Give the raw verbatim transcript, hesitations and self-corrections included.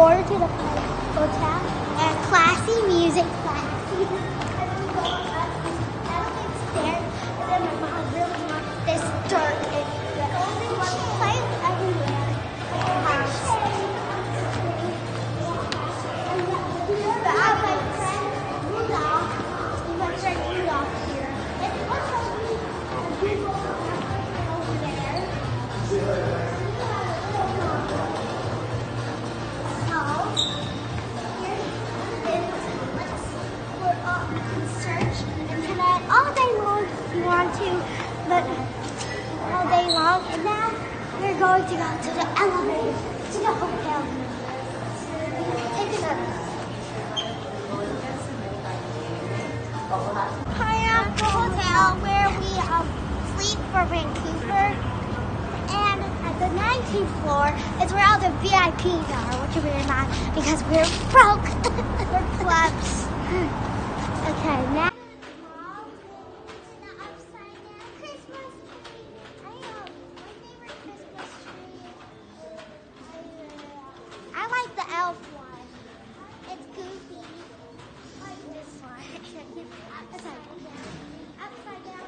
order to the hotel and classy music, classy. And then we go up these elevated stairs, and then my mom really wants this dirt and she wants to play everywhere. House. But I have my friend Rudolph, my friend Rudolph here. And what's over there? Search internet all day long if you want to, but all day long. And now we're going to go to the elevator to the hotel. Take it up. High up the hotel where we um, sleep for Vancouver. And at the nineteenth floor is where all the V I Ps are, which we're not because we're broke. We're plebs. Okay, now the upside down Christmas tree. I know, my favorite Christmas tree. I like the elf one. It's goofy. I like this one. Upside down. Upside down